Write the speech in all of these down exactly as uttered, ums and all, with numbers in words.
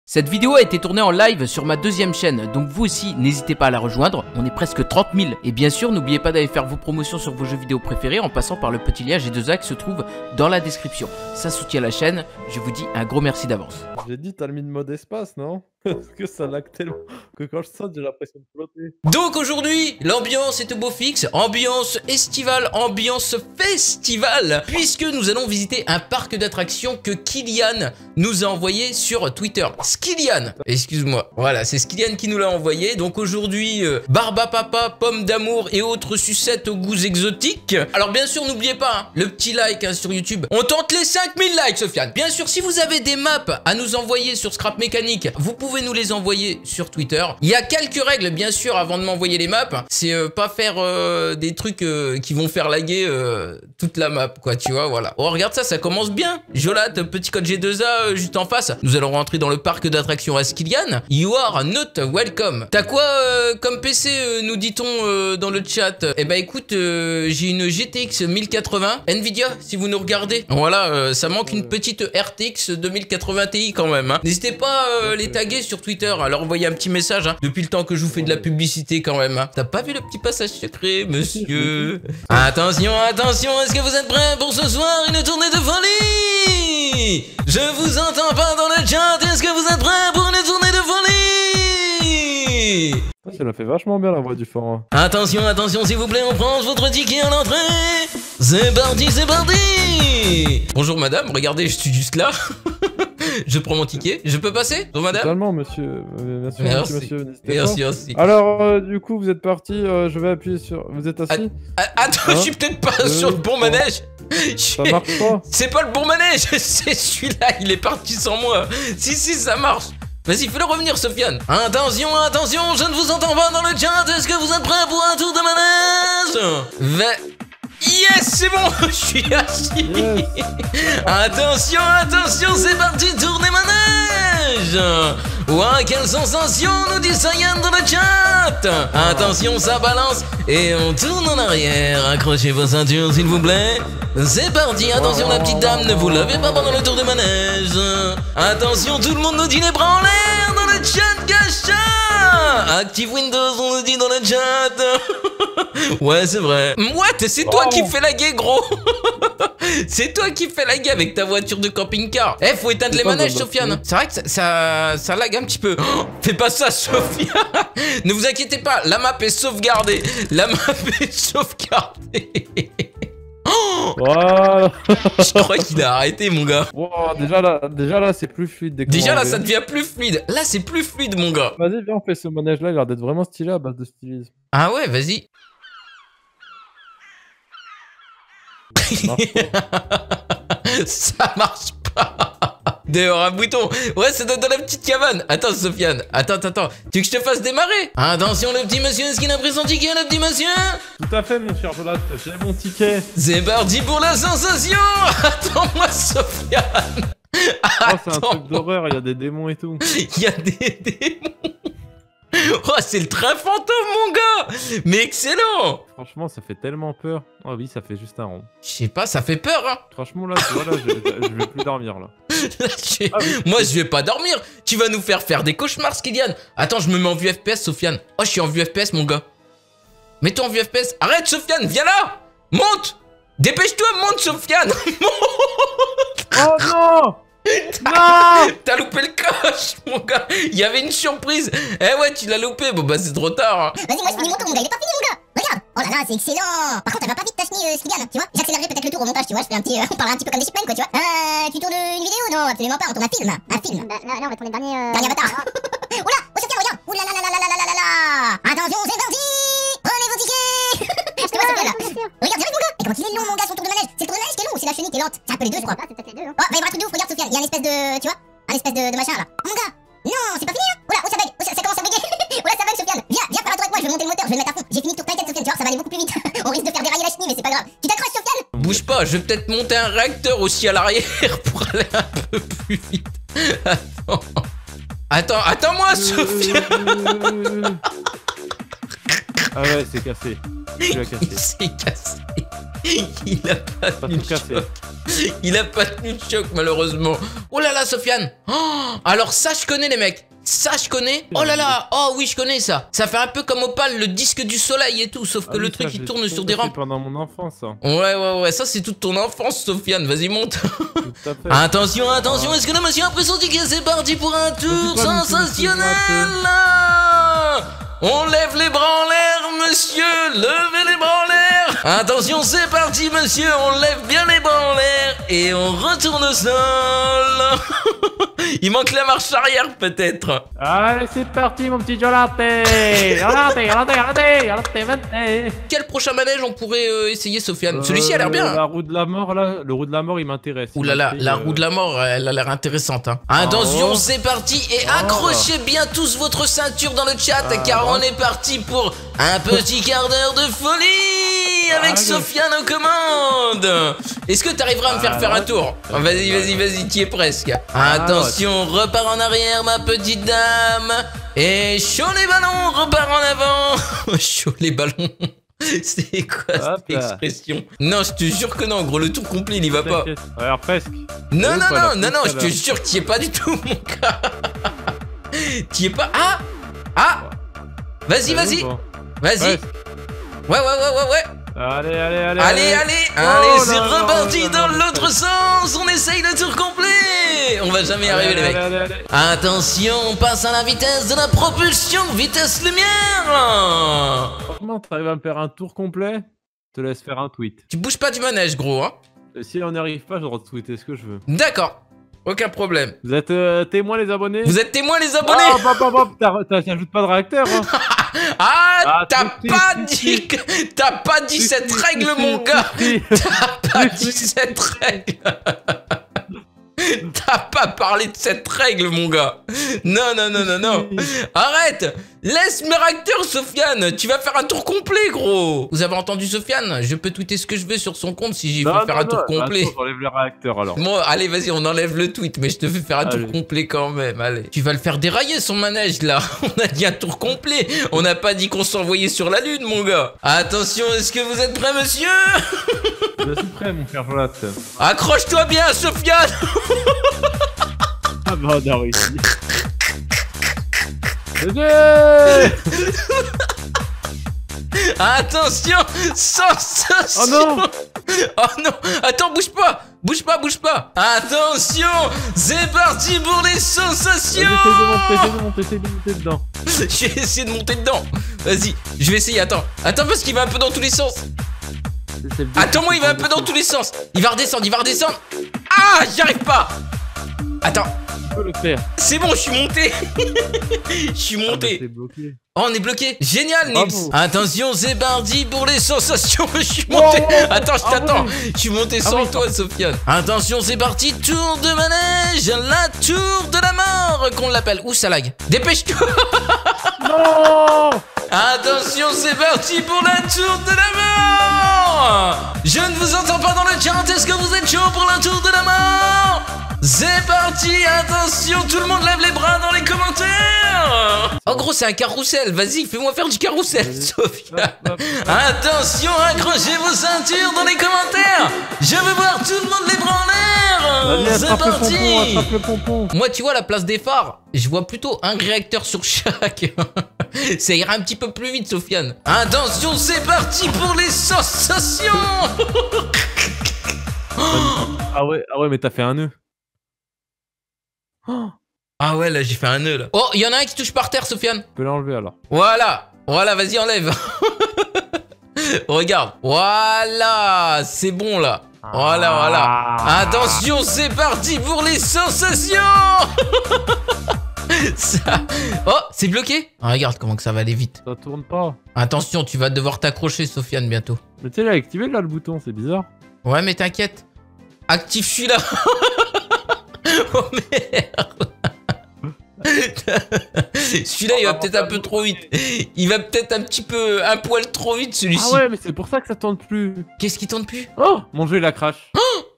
Cette vidéo a été tournée en live sur ma deuxième chaîne, donc vous aussi n'hésitez pas à la rejoindre, on est presque trente mille. Et bien sûr n'oubliez pas d'aller faire vos promotions sur vos jeux vidéo préférés en passant par le petit lien G deux A qui se trouve dans la description. Ça soutient la chaîne, je vous dis un gros merci d'avance. J'ai dit t'as mis le mode espace, non? Parce que ça lag tellement que quand je saute j'ai l'impression de flotter. Donc aujourd'hui, l'ambiance est au beau fixe, ambiance estivale, ambiance festivale, puisque nous allons visiter un parc d'attractions que Kylian nous a envoyé sur Twitter. Skillian, excuse-moi, voilà, c'est Skillian qui nous l'a envoyé. Donc aujourd'hui, euh, Barbapapa, Pomme d'amour et autres sucettes aux goûts exotiques. Alors bien sûr, n'oubliez pas, hein, le petit like hein, sur YouTube. On tente les cinq mille likes, Sofiane. Bien sûr, si vous avez des maps à nous envoyer sur Scrap Mécanique, vous pouvez nous les envoyer sur Twitter. Il y a quelques règles, bien sûr, avant de m'envoyer les maps. C'est euh, pas faire euh, des trucs euh, qui vont faire laguer euh, toute la map, quoi, tu vois, voilà. Oh, regarde ça, ça commence bien. Jolat, petit code G deux A euh, juste en face. Nous allons rentrer dans le parc d'attractions à Skillian. You are not welcome. T'as quoi euh, comme P C, euh, nous dit-on euh, dans le chat? Eh ben écoute, euh, j'ai une G T X mille quatre-vingts. Nvidia, si vous nous regardez. Voilà, euh, ça manque une petite R T X deux mille quatre-vingts Ti quand même. Hein. N'hésitez pas à euh, les taguer sur Twitter, à leur envoyer un petit message. Hein, depuis le temps que je vous fais de la publicité quand même. Hein. T'as pas vu le petit passage secret, monsieur? Attention, attention, est-ce que vous êtes prêts pour ce soir une tournée de folie? Je vous entends pas dans le chat, est-ce que vous êtes prêts pour une tournée de folie? Ça l'a fait vachement bien la voix du forain. Attention, attention s'il vous plaît, on prend votre ticket à l'entrée. C'est parti, c'est parti. Bonjour madame, regardez, je suis juste là. Je prends mon ticket, je peux passer? Bonjour madame. Totalement monsieur, euh, merci, merci, monsieur, monsieur merci, merci. Alors euh, du coup vous êtes parti, euh, je vais appuyer sur... Vous êtes assis? Ah, attends, hein? Je suis peut-être pas euh, sur le bon manège. Ça marche pas. C'est pas le bon manège, c'est celui-là, il est parti sans moi. Si, si, ça marche. Vas-y, fais-le revenir, Sofiane. Attention, attention, je ne vous entends pas dans le chat. Est-ce que vous êtes prêts pour un tour de manège? Va... Yes, c'est bon, je suis assis. Yes. Attention, attention, c'est parti, tour des manèges. Ouah, quelle sensation, nous dit Sayan dans le chat. Attention, ça balance et on tourne en arrière. Accrochez vos ceintures, s'il vous plaît. C'est parti, attention la petite dame, ne vous levez pas pendant le tour de manège. Attention, tout le monde nous dit les bras en l'air dans le chat, gacha. Active Windows, on nous dit dans le chat. Ouais, c'est vrai. What? C'est toi oh. qui fais laguer, gros. C'est toi qui fais laguer avec ta voiture de camping-car. Eh, faut éteindre les manèges, Sofiane. C'est vrai que ça, ça, ça lag un petit peu. Oh, fais pas ça, Sofiane. Ne vous inquiétez pas, la map est sauvegardée. La map est sauvegardée. Oh wow. Je crois qu'il a arrêté, mon gars. Wow, déjà là, déjà là c'est plus fluide. Déjà là, ça devient plus fluide. Là, c'est plus fluide, mon gars. Vas-y, viens, on fait ce manège-là. Il a l'air d'être vraiment stylé à base de stylisme. Ah ouais, vas-y. Ça marche pas. Dehors un bouton. Ouais, ça doit être dans la petite cabane. Attends, Sofiane. Attends, attends, attends. Tu veux que je te fasse démarrer? Attention, le petit monsieur. Est-ce qu'il a pris son ticket, le petit monsieur? Tout à fait, mon cher Jolat. J'ai mon ticket. C'est parti pour la sensation. Attends-moi, Sofiane. Oh, c'est un truc d'horreur. Il y a des démons et tout. Il y a des démons. Oh, c'est le train fantôme, mon gars. Mais excellent. Franchement, ça fait tellement peur. Oh oui, ça fait juste un rond. Je sais pas, ça fait peur, hein. Franchement, là, tu vois, là, je, je vais plus dormir, là. Là je... ah, oui. Moi, je vais pas dormir. Tu vas nous faire faire des cauchemars, Skillian. Attends, je me mets en vue F P S, Sofiane. Oh, je suis en vue F P S, mon gars. Mets-toi en vue F P S. Arrête, Sofiane, viens là. Monte. Dépêche-toi, monte, Sofiane. Monte. Oh non. T'as loupé le coche, mon gars. Il y avait une surprise. Eh ouais, tu l'as loupé. Bon bah c'est trop tard. Vas-y, moi je finis mon tour, mon gars. Il est pas fini, mon gars. Regarde. Oh là là, c'est excellent. Par contre, elle va pas vite ta chenille, euh, Skillian. Tu vois, j'accélérerai peut-être le tour au montage. Tu vois, je fais un petit, euh, on parlera un petit peu comme des shipmen, quoi. Tu vois. Euh, tu tournes une vidéo? Non, absolument pas. On tourne un film. Un film. Bah, là, là, on va tourner le dernier. Euh... Dernier avatar. Oula, oh Sofiane, regarde. Oula là là là là là là là là. Attention, c'est parti. Prenez vos tickets. Je te vois, Sofiane là. Regarde, j'arrive, mon gars. Et comment il est long, mon gars, son tour de manège. C'est le tour de manège qui est long ou c'est la chenille qui est lente? C'est un peu les deux, je crois. C'est peut-être les deux. Oh, va y avoir un truc de ouf. Regarde, Sofiane. Il y a une espèce de, tu vois, un espèce de, de machin là. Mon gars. Non, c'est pas fini, hein. Oula, oh ça bug. Oh, ça, ça commence à bugger. Oula, ça bug, Sofiane. Viens, viens faire un tour avec moi. Je vais monter le moteur. Je vais le mettre à fond. J'ai fini le tour, t'inquiète, Sofiane. Tu vois, ça va aller beaucoup plus vite. On risque de faire dérailler la chenille, mais c'est pas grave. Tu t'accroches, Sofiane? Bouge pas, je vais peut-être monter un réacteur aussi à l'arrière pour aller un peu plus vite. Attends. Attends, attends-moi, Sofiane. Ah ouais, c'est cassé. Il a cassé. Il s'est cassé. Il a pas Pas tout cassé. Il a pas tenu de choc malheureusement. Oh là là Sofiane. Oh, alors ça je connais les mecs. Ça je connais. Oh là là. Oh oui je connais ça. Ça fait un peu comme Opal, le disque du soleil et tout. Sauf que Ah le oui, truc ça, il j'ai tourne tout sur des fait rampes. pendant mon enfance, ça. Ouais ouais ouais. Ça c'est toute ton enfance Sofiane. Vas-y monte. Tout à fait. Attention attention. Est-ce que le monsieur a pressenti que c'est parti pour un tour pas du tout sensationnel? On lève les bras en l'air, monsieur. Levez les bras en l'air. Attention, c'est parti, monsieur. On lève bien les bras en l'air et on retourne au sol. Il manque la marche arrière, peut-être. Allez, c'est parti, mon petit Jolaté. Jolaté, Jolaté, Jolaté, Jolaté, Jolaté. Quel prochain manège on pourrait euh, essayer, Sofiane? Celui-ci a l'air bien. Euh, la roue de la mort, là. Le roue de la mort, il m'intéresse. Ouh là là, la roue de la mort, elle a l'air intéressante. Hein. Attention, Oh. c'est parti. Et Oh. accrochez bien tous votre ceinture dans le chat, Ah, car oh. on est parti pour un petit quart d'heure de folie avec Ah, Sofiane aux commandes. Est-ce que tu arriveras à me faire Ah, faire un ouais. tour? Vas-y, vas-y, vas-y, tu y es presque. Ah, Attention, repars en arrière, ma petite dame. Et chaud les ballons, repars en avant. Chaud les ballons. C'est quoi Hop cette là. expression? Non, je te jure que non, gros, le tour complet, il y va pas. T'inquiète. Ouais, alors, presque. Non, Ouais, non, voilà, non, non, non, tout je à te l'heure. jure que t'y es pas du tout, mon gars. T'y es pas. Ah! Ah! Vas-y, vas-y, Bon. vas-y. Ouais. Ouais, ouais, ouais, ouais, ouais. Allez, allez, allez. Allez, allez, Oh allez, c'est là là reparti là là dans là là. l'autre sens. On essaye le tour complet. On va jamais y arriver, les mecs. Allez, allez, allez. Attention, on passe à la vitesse de la propulsion, vitesse lumière. Comment t'arrives à me faire un tour complet? Je te laisse faire un tweet. Tu bouges pas du manège, gros, hein. Et si on n'y arrive pas, je dois tweeter ce que je veux. D'accord, aucun problème. Vous êtes euh, témoins, les abonnés? Vous êtes témoins, les abonnés. Oh, hop, hop, hop, t'as- t'as- t'ajoutes pas de réacteur, hein. Ah, Ah, t'as si, pas si, dit si. que... T'as pas dit Si, cette si, règle, si, mon si, gars. si. T'as pas Si, dit si. cette règle. T'as pas parlé de cette règle, mon gars. Non, non, non, non, non. Arrête. Laisse mes réacteurs, Sofiane. Tu vas faire un tour complet, gros. Vous avez entendu Sofiane? Je peux tweeter ce que je veux sur son compte si j'y Non, veux faire non, un tour non, complet. attends, j'enlève le réacteur alors. Bon, allez, vas-y, on enlève le tweet, mais je te fais faire un tour Allez. complet quand même, allez. Tu vas le faire dérailler, son manège, là. On a dit un tour complet. On n'a pas dit qu'on s'envoyait sur la lune, mon gars. Attention, est-ce que vous êtes prêts, monsieur? Je suis prêt, mon frère Jonathan. Accroche-toi bien, Sofiane. Ah bah, on a réussi. Désolé. Attention, sensation. Oh non. Oh non, attends, bouge pas. Bouge pas, bouge pas. Attention, c'est parti pour les sensations. Essaye de monter, essaye de monter, essaye de monter dedans. Je vais essayer de monter dedans. Vas-y, je vais essayer, attends. Attends, parce qu'il va un peu dans tous les sens. C'est le début, Attends-moi, il va un peu dans tous les sens. Il va redescendre, il va redescendre. Ah, j'y arrive pas. Attends, Tu peux le faire. c'est bon, je suis monté. Je suis Ah bah, monté. c'est bloqué. Oh, on est bloqué. Génial, Bravo. Nils. Attention, c'est parti pour les sensations. Je suis monté. Oh, oh, oh. Attends, je Ah t'attends. oui. Je suis monté Ah sans oui. toi, Sofiane. Attention, c'est parti. Tour de manège. La tour de la mort, qu'on l'appelle. Ouh, ça lag. Dépêche-toi. Non. Attention, c'est parti pour la tour de la mort. Je ne vous entends pas dans le chat. Est-ce que vous êtes chaud pour la tour de la mort? C'est parti, attention, tout le monde lève les bras dans les commentaires. Oh gros, c'est un carrousel, vas-y, fais-moi faire du carrousel, Sofiane. Hop, hop. Attention, accrochez vos ceintures dans les commentaires. Je veux voir tout le monde les bras en Vas-y, l'air. C'est attrape le pompon, parti. attrape le pompon. Moi, tu vois, à la place des phares, je vois plutôt un réacteur sur chaque. Ça ira un petit peu plus vite, Sofiane. Attention, c'est parti pour les sensations. Ah ouais, ah ouais, mais t'as fait un nœud. Oh, Ah ouais, là, j'ai fait un nœud, là. Oh, il y en a un qui touche par terre, Sofiane. tu peux l'enlever alors. Voilà. Voilà, vas-y, enlève. Regarde. Voilà. C'est bon, là. Voilà, voilà. Ah. Attention, c'est parti pour les sensations. Ça... Oh, c'est bloqué. Ah, regarde comment que ça va aller vite. Ça tourne pas. Attention, tu vas devoir t'accrocher, Sofiane, bientôt. Mais tu sais, il a activé là le bouton, c'est bizarre. Ouais, mais t'inquiète. Active celui-là. Oh merde. Celui-là, il va peut-être un peu trop vite. Il va peut-être un petit peu, un poil trop vite, celui-ci. Ah ouais, mais c'est pour ça que ça tourne plus. Qu'est-ce qui tourne plus? Oh, mon jeu il a crash.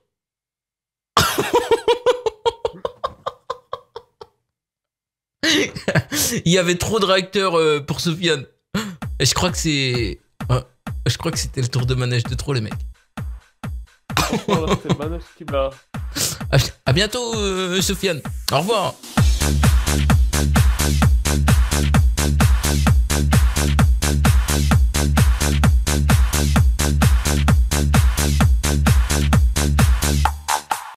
Il y avait trop de réacteurs euh, pour Sofiane. Et je crois que c'est... euh, je crois que c'était le tour de manège de trop, les mecs. Franchement, là, c'est Manoj qui m'a... À, à bientôt, euh, Sofiane. Au revoir.